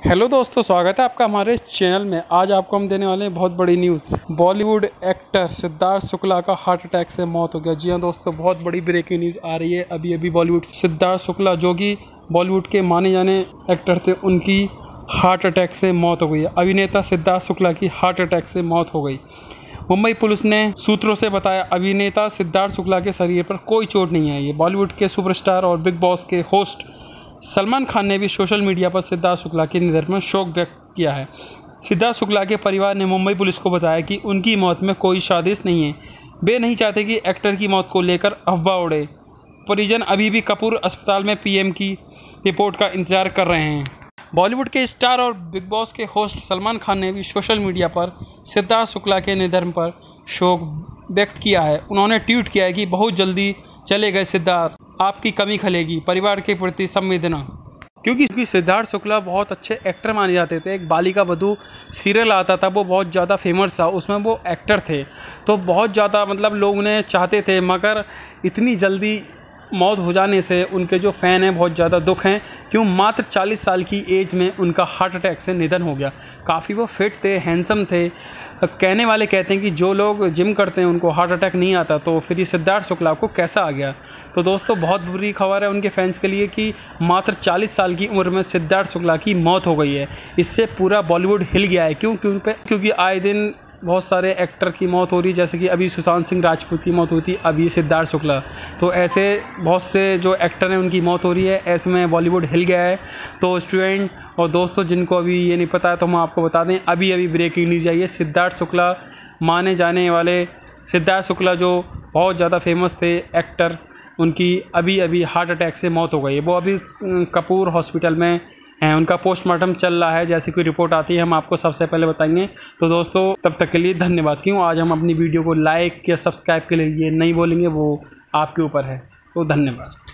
Hello दोस्तों, स्वागत है आपका हमारे चैनल में। आज आपको हम देने वाले हैं बहुत बड़ी news. Bollywood actor Siddharth Shukla का हार्ट अटैक से मौत हो गया। जी हाँ दोस्तों, बहुत बड़ी ब्रेकिंग न्यूज़ आ रही है अभी बॉलीवुड। सिद्धार्थ शुक्ला जो कि बॉलीवुड के माने जाने एक्टर थे, उनकी हार्ट अटैक से मौत हो गई है। अभिनेता सिद्धार्थ शुक्ला की हार्ट अटैक से मौत हो गई। मुंबई पुलिस ने सूत्रों से बताया, अभिनेता सिद्धार्थ शुक्ला के शरीर पर कोई चोट नहीं आई है। बॉलीवुड के सुपरस्टार और बिग बॉस के होस्ट सलमान खान ने भी सोशल मीडिया पर सिद्धार्थ शुक्ला के निधन पर शोक व्यक्त किया है। सिद्धार्थ शुक्ला के परिवार ने मुंबई पुलिस को बताया कि उनकी मौत में कोई साजिश नहीं है। वे नहीं चाहते कि एक्टर की मौत को लेकर अफवाह उड़े। परिजन अभी भी कपूर अस्पताल में पीएम की रिपोर्ट का इंतजार कर रहे हैं। बॉलीवुड के स्टार और बिग बॉस के होस्ट सलमान खान ने भी सोशल मीडिया पर सिद्धार्थ शुक्ला के निधन पर शोक व्यक्त किया है। उन्होंने ट्वीट किया है कि बहुत जल्दी चले गए सिद्धार्थ, आपकी कमी खलेगी, परिवार के प्रति संवेदना। क्योंकि सिद्धार्थ शुक्ला बहुत अच्छे एक्टर माने जाते थे। एक बालिका वधू सीरियल आता था, वो बहुत ज़्यादा फेमस था, उसमें वो एक्टर थे, तो बहुत ज़्यादा लोग उन्हें चाहते थे। मगर इतनी जल्दी मौत हो जाने से उनके जो फ़ैन हैं बहुत ज़्यादा दुख हैं। क्यों, मात्र 40 साल की एज में उनका हार्ट अटैक से निधन हो गया। काफ़ी वो फिट थे, हैंडसम थे। कहने वाले कहते हैं कि जो लोग जिम करते हैं उनको हार्ट अटैक नहीं आता, तो फिर ये सिद्धार्थ शुक्ला को कैसा आ गया। तो दोस्तों, बहुत बुरी खबर है उनके फैंस के लिए कि मात्र 40 साल की उम्र में सिद्धार्थ शुक्ला की मौत हो गई है। इससे पूरा बॉलीवुड हिल गया है। क्योंकि आए दिन बहुत सारे एक्टर की मौत हो रही है, जैसे कि अभी सुशांत सिंह राजपूत की मौत हुई थी, अभी सिद्धार्थ शुक्ला। तो ऐसे बहुत से जो एक्टर हैं उनकी मौत हो रही है। ऐसे में बॉलीवुड हिल गया है। तो स्टूडेंट और दोस्तों, जिनको अभी ये नहीं पता है तो हम आपको बता दें, अभी ब्रेकिंग न्यूज़ आई है। सिद्धार्थ शुक्ला माने जाने वाले सिद्धार्थ शुक्ला जो बहुत ज़्यादा फेमस थे एक्टर, उनकी अभी हार्ट अटैक से मौत हो गई है। वो अभी कपूर हॉस्पिटल में हैं, उनका पोस्टमार्टम चल रहा है। जैसी कोई रिपोर्ट आती है हम आपको सबसे पहले बताएंगे। तो दोस्तों, तब तक के लिए धन्यवाद। क्यों, आज हम अपनी वीडियो को लाइक या सब्सक्राइब के लिए नहीं बोलेंगे, वो आपके ऊपर है। तो धन्यवाद।